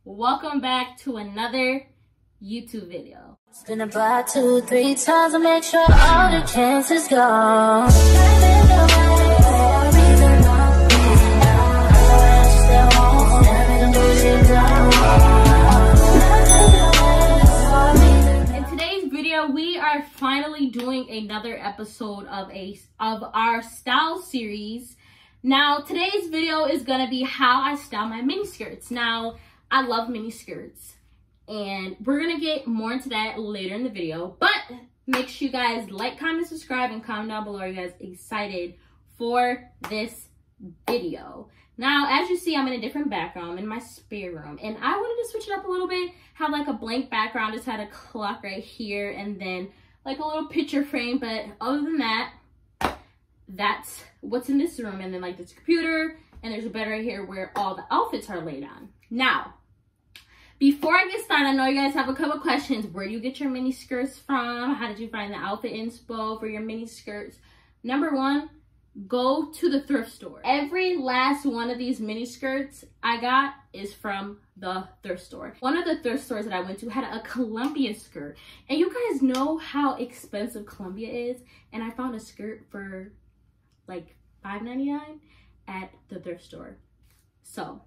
welcome back to another YouTube video. Spin about 2-3 times to make sure all the chances gone. In today's video, we are finally doing another episode of our style series. Now, today's video is going to be how I style my mini skirts. Now, I love mini skirts, and we're going to get more into that later in the video. But make sure you guys like, comment, subscribe, and comment down below. Are you guys excited for this video? Now, as you see, I'm in a different background. I'm in my spare room, and I wanted to switch it up a little bit. Have like a blank background, just had a clock right here, and then like a little picture frame. But other than that, that's what's in this room. And then like this computer, and there's a bed right here where all the outfits are laid on. Now, before I get started, I know you guys have a couple questions. Where do you get your mini skirts from? How did you find the outfit inspo for your mini skirts? Number one, go to the thrift store. Every last one of these mini skirts I got is from the thrift store. One of the thrift stores that I went to had a Columbia skirt, and you guys know how expensive Columbia is, and I found a skirt for like $5.99 at the thrift store. So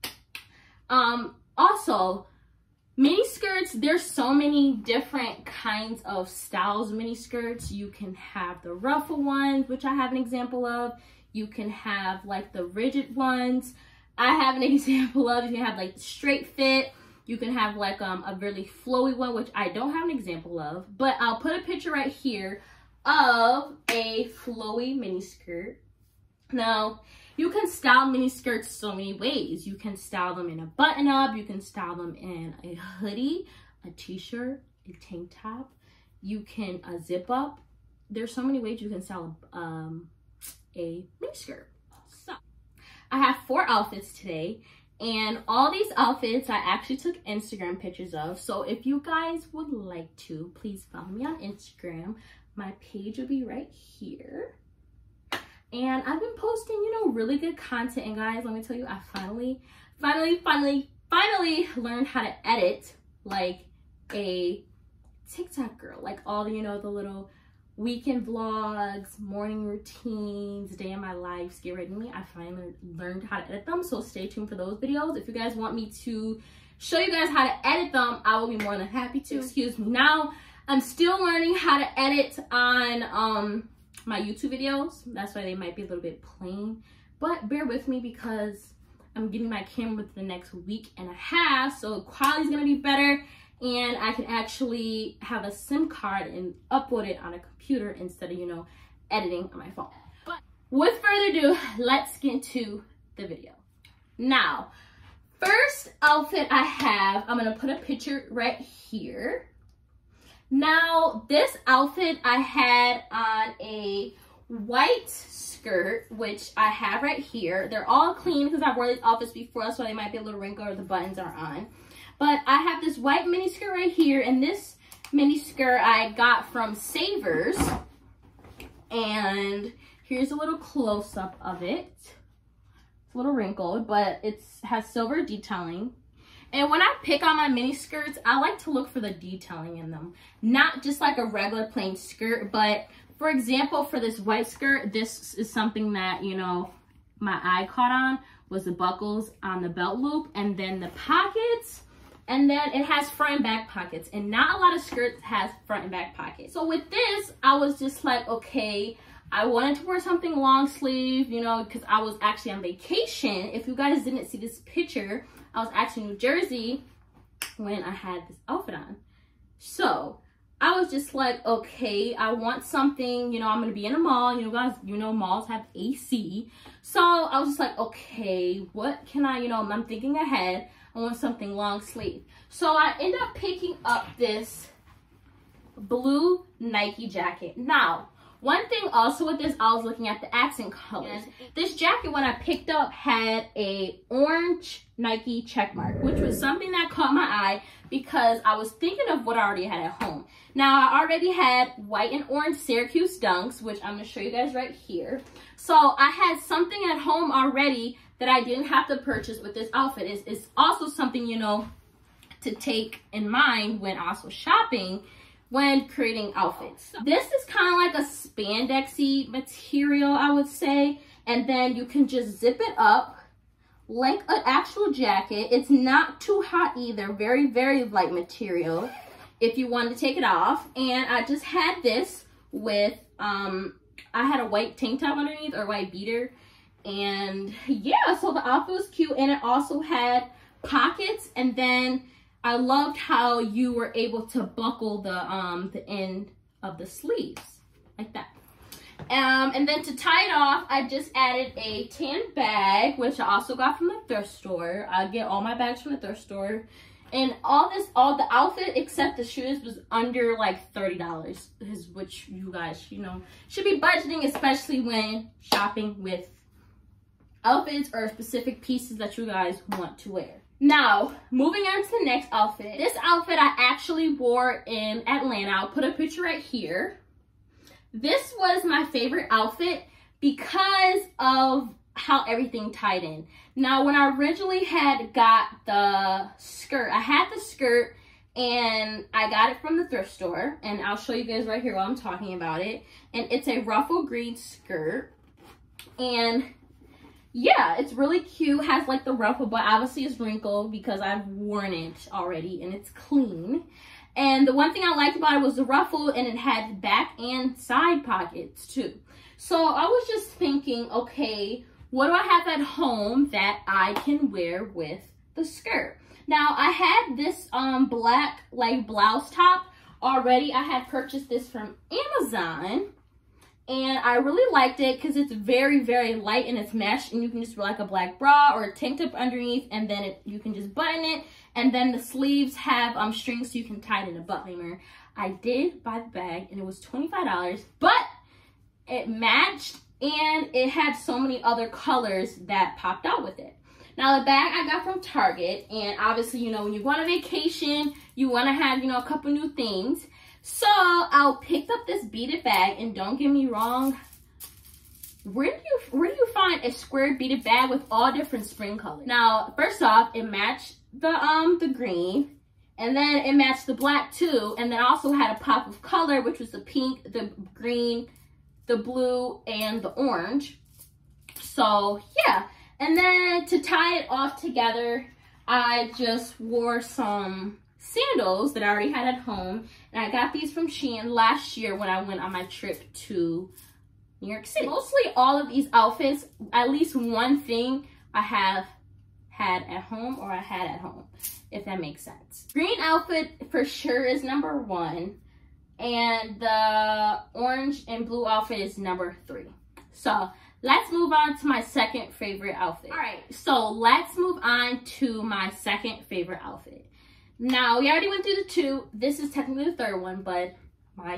also, mini skirts, there's so many different kinds of styles of mini skirts. You can have the ruffle ones, which I have an example of. You can have like the rigid ones. I have an example of. You can have like straight fit. You can have like a really flowy one, which I don't have an example of, but I'll put a picture right here of a flowy mini skirt. Now, you can style mini skirts so many ways. You can style them in a button up. You can style them in a hoodie, a t-shirt, a tank top. You can zip up. There's so many ways you can style a mini skirt. So, I have 4 outfits today, and all these outfits I actually took Instagram pictures of. So if you guys would like to, please follow me on Instagram. My page will be right here. And I've been posting, you know, really good content. And guys, let me tell you, I finally learned how to edit like a TikTok girl. Like all the, you know, the little weekend vlogs, morning routines, day in my life, get ready with me. I finally learned how to edit them. So stay tuned for those videos. If you guys want me to show you guys how to edit them, I will be more than happy to. Excuse me. Now, I'm still learning how to edit on my YouTube videos. That's why they might be a little bit plain, but bear with me because I'm getting my camera within the next week and a half, so quality's gonna be better, and I can actually have a SIM card and upload it on a computer instead of, you know, editing on my phone. But with further ado, let's get into the video. Now, first outfit I have, I'm gonna put a picture right here. Now, this outfit I had on a white skirt, which I have right here. They're all clean because I've worn these outfits before, so they might be a little wrinkled or the buttons are on. But I have this white mini skirt right here, and this mini skirt I got from Savers. And here's a little close-up of it. It's a little wrinkled, but it has silver detailing. And when I pick out my mini skirts, I like to look for the detailing in them. Not just like a regular plain skirt, but for example, for this white skirt, this is something that, you know, my eye caught on, was the buckles on the belt loop, and then the pockets, and then it has front and back pockets. And not a lot of skirts has front and back pockets. So with this, I was just like, okay, I wanted to wear something long sleeve, you know, because I was actually on vacation. If you guys didn't see this picture, I was actually in New Jersey when I had this outfit on. So I was just like, okay, I want something, you know, I'm going to be in a mall. You know, guys, you know, malls have AC. So I was just like, okay, what can I, you know, I'm thinking ahead. I want something long sleeve. So I ended up picking up this blue Nike jacket. Now, one thing also with this, I was looking at the accent colors. This jacket, when I picked up, had a orange Nike check mark, which was something that caught my eye because I was thinking of what I already had at home. Now, I already had white and orange Syracuse Dunks, which I'm going to show you guys right here. So I had something at home already that I didn't have to purchase with this outfit. Is also something, you know, to take in mind when also shopping, when creating outfits. So this is kind of like a spandexy material, I would say. And then you can just zip it up like an actual jacket. It's not too hot either. Very, very light material if you want to take it off. And I just had this with, I had a white tank top underneath, or white beater. And yeah, so the outfit was cute. And it also had pockets. And then I loved how you were able to buckle the end of the sleeves like that. And then to tie it off, I just added a tan bag, which I also got from the thrift store. I get all my bags from the thrift store. And all the outfit except the shoes was under like $30, which you guys, you know, should be budgeting, especially when shopping with outfits or specific pieces that you guys want to wear. Now, moving on to the next outfit. This outfit I actually wore in Atlanta. I'll put a picture right here. This was my favorite outfit because of how everything tied in. Now, when I originally had got the skirt, I had the skirt and I got it from the thrift store. And I'll show you guys right here while I'm talking about it. And it's a ruffle green skirt. And yeah, it's really cute. Has like the ruffle, but obviously it's wrinkled because I've worn it already and it's clean. And the one thing I liked about it was the ruffle, and it had back and side pockets too. So I was just thinking, okay, what do I have at home that I can wear with the skirt? Now I had this black like blouse top already. I had purchased this from Amazon. And I really liked it because it's very, very light and it's mesh, and you can just wear like a black bra or a tank top underneath, and then you can just button it. And then the sleeves have strings so you can tie it in a buttoner. I did buy the bag and it was $25, but it matched and it had so many other colors that popped out with it. Now the bag I got from Target, and obviously, you know, when you go on a vacation, you want to have, you know, a couple new things. So I picked up this beaded bag, and don't get me wrong, where do you find a square beaded bag with all different spring colors? Now, first off, it matched the green, and then it matched the black too, and then also had a pop of color, which was the pink, the green, the blue, and the orange. So yeah, and then to tie it off together, I just wore some sandals that I already had at home, and I got these from Shein last year when I went on my trip to New York City. Mostly all of these outfits, at least one thing I have had at home, or I had at home, if that makes sense. Green outfit for sure is number 1, and the orange and blue outfit is number 3. So let's move on to my second favorite outfit. All right, so let's move on to my second favorite outfit. Now, we already went through the 2. This is technically the 3rd one, but one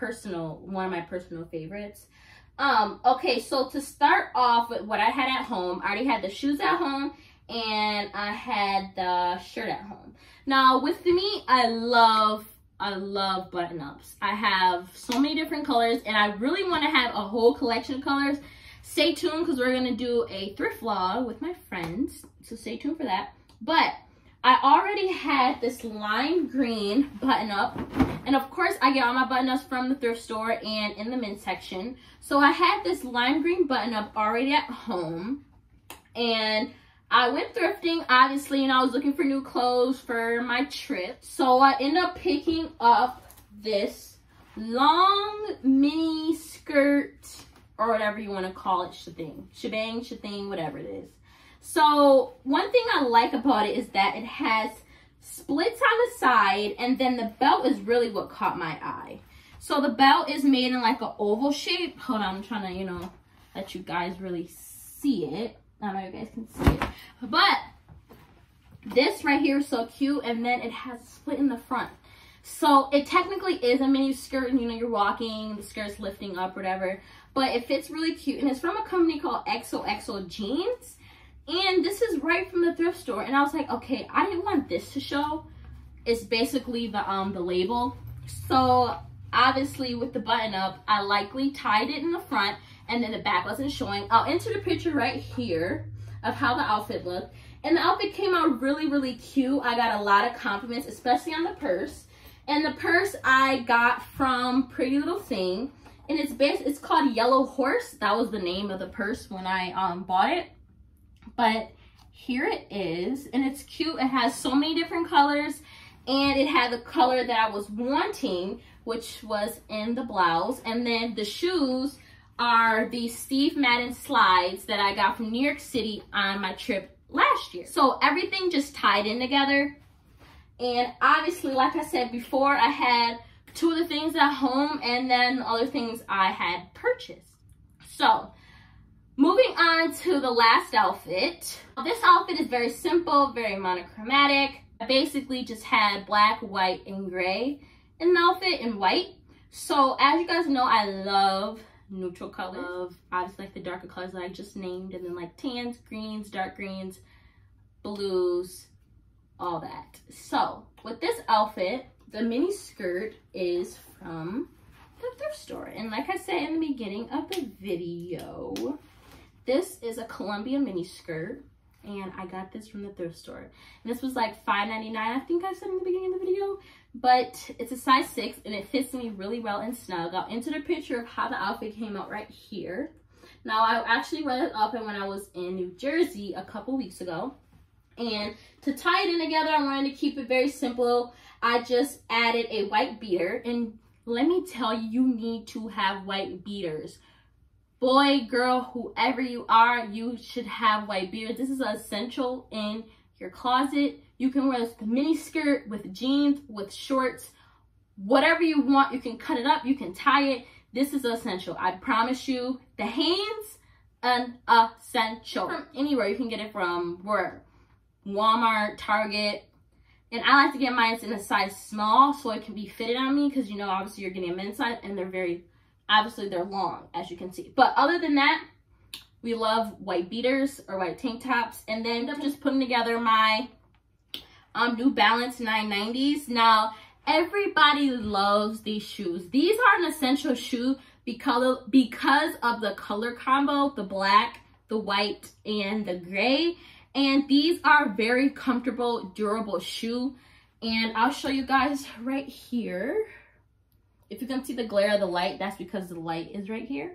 of my personal favorites. Okay, so to start off with what I had at home, I already had the shoes at home, and I had the shirt at home. Now, with me, I love button-ups. I have so many different colors, and I really want to have a whole collection of colors. Stay tuned, because we're going to do a thrift vlog with my friends, so stay tuned for that. But I already had this lime green button-up, and of course I get all my button-ups from the thrift store and in the men's section. So I had this lime green button-up already at home, and I went thrifting, obviously, and I was looking for new clothes for my trip. So I ended up picking up this long mini skirt, or whatever you want to call it, shebang, whatever it is. So one thing I like about it is that it has splits on the side, and then the belt is really what caught my eye. So the belt is made in like an oval shape. Hold on, I'm trying to, you know, let you guys really see it. I don't know if you guys can see it, but this right here is so cute, and then it has a split in the front. So it technically is a mini skirt, and you know, you're walking, the skirt's lifting up, whatever, but it fits really cute, and it's from a company called XOXO Jeans. And this is right from the thrift store. And I was like, okay, I didn't want this to show. It's basically the label. So obviously with the button up, I likely tied it in the front, and then the back wasn't showing. I'll enter the picture right here of how the outfit looked. And the outfit came out really, really cute. I got a lot of compliments, especially on the purse. And the purse I got from Pretty Little Thing. And it's called Yellow Horse. That was the name of the purse when I bought it. But here it is. And it's cute. It has so many different colors. And it had the color that I was wanting, which was in the blouse. And then the shoes are the Steve Madden slides that I got from New York City on my trip last year. So everything just tied in together. And obviously, like I said before, I had 2 of the things at home and then the other things I had purchased. So moving on to the last outfit. This outfit is very simple, very monochromatic. I basically just had black, white, and gray in an outfit in white. So as you guys know, I love neutral colors. Obviously like the darker colors that I just named, and then like tans, greens, dark greens, blues, all that. So with this outfit, the mini skirt is from the thrift store. And like I said in the beginning of the video, this is a Columbia mini skirt. And I got this from the thrift store. And this was like $5.99, I think I said in the beginning of the video. But it's a size 6 and it fits me really well and snug. I'll enter the picture of how the outfit came out right here. Now, I actually wore this outfit when I was in New Jersey a couple weeks ago. And to tie it in together, I wanted to keep it very simple. I just added a white beater. And let me tell you, you need to have white beaters. Boy, girl, whoever you are, you should have white beaters. This is essential in your closet. You can wear this with a mini skirt, with jeans, with shorts, whatever you want. You can cut it up, you can tie it. This is essential. I promise you, the Hanes, an essential. From anywhere, you can get it from where? Walmart, Target. And I like to get mine in a size small so it can be fitted on me because, you know, obviously you're getting a men's size and obviously they're long, as you can see. But other than that, we love white beaters or white tank tops. And then I'm just putting together my New Balance 990s. Now, everybody loves these shoes. These are an essential shoe because of the color combo, the black, the white, and the gray. And these are very comfortable, durable shoe. And I'll show you guys right here. If you can see the glare of the light, that's because the light is right here.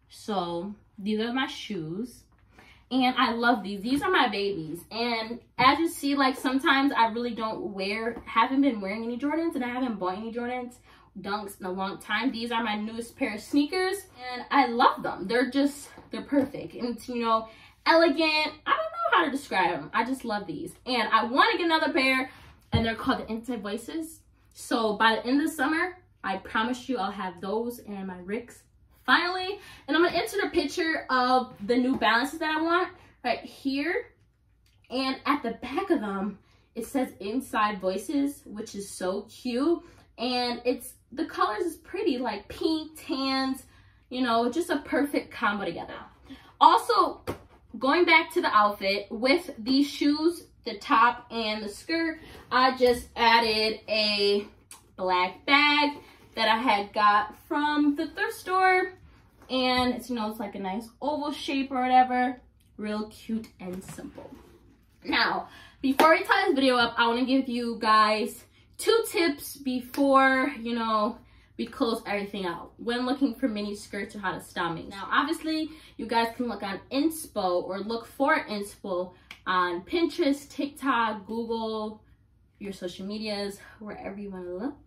So these are my shoes. And I love these. These are my babies. And as you see, like sometimes I really haven't been wearing any Jordans, and I haven't bought any Jordans, Dunks in a long time. These are my newest pair of sneakers and I love them. They're perfect. And it's, you know, elegant. I don't know how to describe them. I just love these. And I want to get another pair, and they're called the Inside Voices. So by the end of the summer, I promise you I'll have those and my Ricks finally. And I'm going to insert a picture of the New Balances that I want right here. And at the back of them, it says Inside Voices, which is so cute. And the colors is pretty, like pink, tans, you know, just a perfect combo together. Also, going back to the outfit, with these shoes, the top and the skirt, I just added a black bag that I had got from the thrift store. And it's, you know, it's like a nice oval shape or whatever. Real cute and simple. Now, before we tie this video up, I want to give you guys 2 tips before, you know, we close everything out when looking for mini skirts or how to style me. Now, obviously, you guys can look on inspo or look for inspo on Pinterest, TikTok, Google, your social medias, wherever you want to look.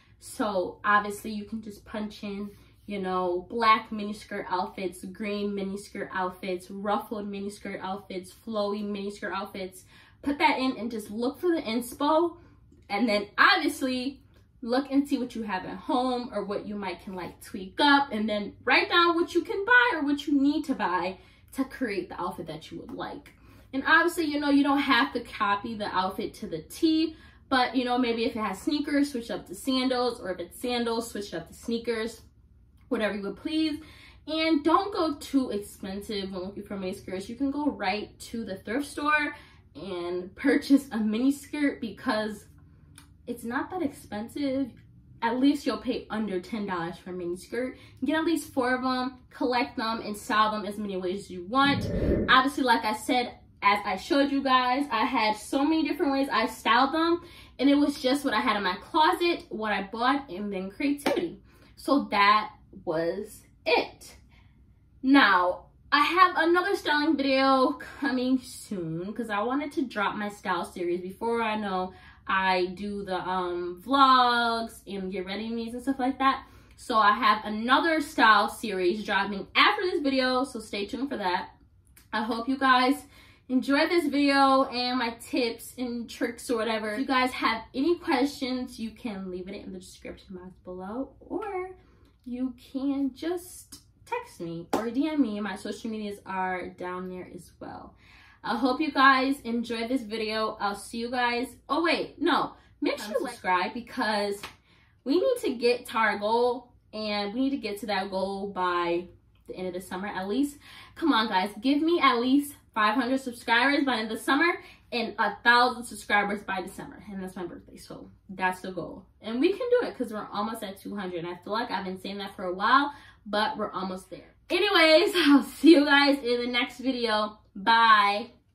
So obviously you can just punch in, you know, black miniskirt outfits, green miniskirt outfits, ruffled miniskirt outfits, flowy miniskirt outfits. Put that in and just look for the inspo. And then obviously look and see what you have at home or what you might can like tweak up, and then write down what you can buy or what you need to buy to create the outfit that you would like. And obviously, you know, you don't have to copy the outfit to the T, but you know, maybe if it has sneakers, switch up to sandals, or if it's sandals, switch up to sneakers, whatever you would please. And don't go too expensive when looking for mini skirts. You can go right to the thrift store and purchase a mini skirt because it's not that expensive. At least you'll pay under $10 for a mini skirt. Get at least 4 of them, collect them, and style them as many ways as you want. Obviously, like I said, as I showed you guys. I had so many different ways I styled them, and it was just what I had in my closet, what I bought, and then creativity. So that was it. Now, I have another styling video coming soon because I wanted to drop my style series before I know I do the vlogs and get ready me's and stuff like that. So I have another style series dropping after this video, so stay tuned for that. I hope you guys enjoy this video and my tips and tricks or whatever. If you guys have any questions, you can leave it in the description box below, or you can just text me or DM me. My social medias are down there as well. I hope you guys enjoyed this video. I'll see you guys. Oh wait, no, make sure to subscribe because we need to get to our goal, and we need to get to that goal by the end of the summer at least. Come on guys, give me at least 500 subscribers by the end of the summer and 1,000 subscribers by December, and that's my birthday, so that's the goal. And we can do it because we're almost at 200, and I feel like I've been saying that for a while, but we're almost there. Anyways, I'll see you guys in the next video. Bye.